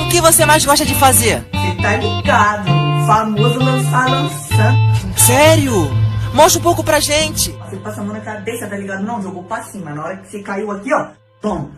que você mais gosta de fazer? Cê tá ligado, famoso lançar. Sério? Mostra um pouco pra gente. Você passa a mão na cabeça, tá ligado? Não, jogou pra cima. Na hora que você caiu aqui, ó, toma.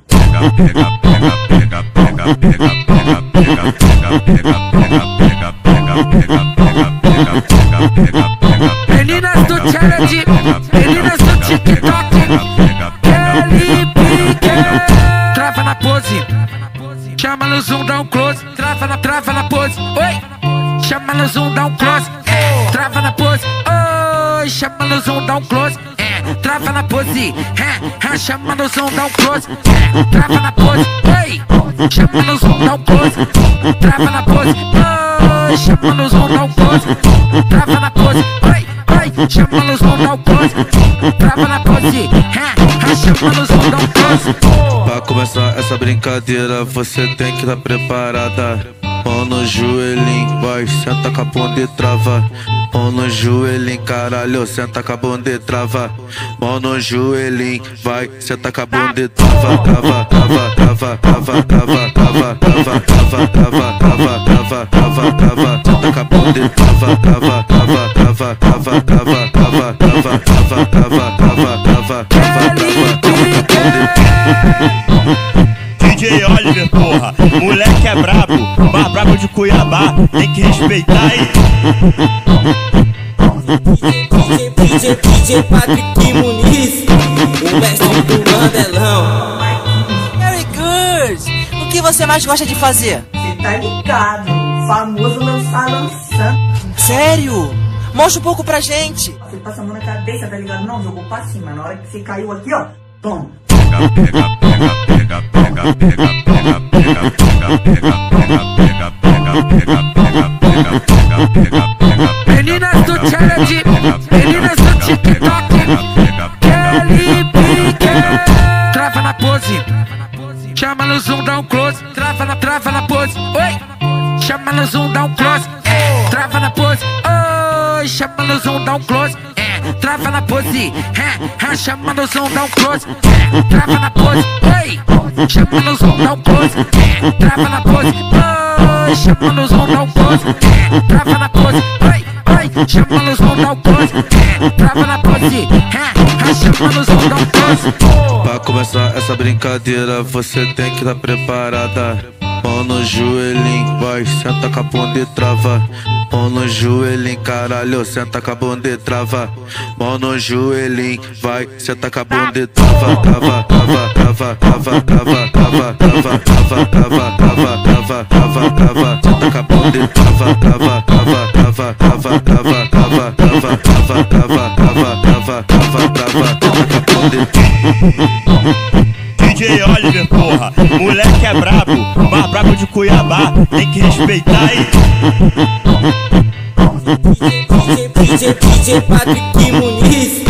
Meninas do challenge, meninas do TikTok, Kelly Pique. Trava na pose, chama no zoom, dá um close. Trava na pose, oi. Chama no zoom, dá um close. Trava na pose, oi. Chama no zoom, dá um close. Trava na pose, chama no zoom, dá um close. Trava na pose, oi. Chama no zoom, dá um close. Trava na pose, oi. Chama no zoom, dá um close. Trava na pose, oi. Chama no zoom, dá um close. Trava na pose, chama no zoom, dá um close. Pra começar essa brincadeira, você tem que estar preparada. Mão no joelhinho, vai, senta com a bunda e trava. Mão no joelhinho, caralho, senta com a bunda e trava. Mão no joelhinho, vai, senta com a bunda e trava. Trava, trava, trava, trava, trava, trava, trava, trava, trava, trava, trava, trava, trava. Senta com a bunda e trava, trava, trava, trava, trava, trava, trava, trava, trava, trava, trava, trava, trava. DJ Oliver, porra, moleque é brabo, mais brabo de Cuiabá, tem que respeitar aí. DJ Patrick Muniz, o mestre do Mandelão. Very good! O que você mais gosta de fazer? Cê tá ligado, famoso lançar. Sério? Mostra um pouco pra gente. Você passa a mão na cabeça, tá ligado? Não, jogou pra cima. Na hora que você caiu aqui, ó, toma. Meninas do challenge, meninas do TikTok, Kelly Pique. Trava na pose, chama no zoom, dá um close. Trava na pose, oi. Chama no zoom, dá um close. Trava na pose, oi. Chama no zoom, dá um close. Trava na pose, chama no zoom, dá um close. Trava na pose, oi. Chama no zoom, dá um close. Trava na pose, oi. Chama no zoom, dá um close. Trava na pose, oi. Chama no zoom, dá um close. Trava na pose, chama no zoom, dá um close. Pra começar essa brincadeira, você tem que estar preparada. Mão no joelhinho, vai, senta com a bunda e trava. Mão no joelhinho, caralho, senta com a bunda e trava. Mão no joelhinho, vai, senta com a bunda e trava. Trava, trava, trava, trava, trava, trava, trava, trava, trava, trava, trava, trava, trava. Senta com a bunda e trava, trava, trava, trava, trava, trava, trava, trava, trava, trava, trava, trava, trava, trava, senta com a bunda e DJ Oliver, porra, moleque é brabo, mais brabo de Cuiabá, tem que respeitar aí. DJ Patrick Muniz,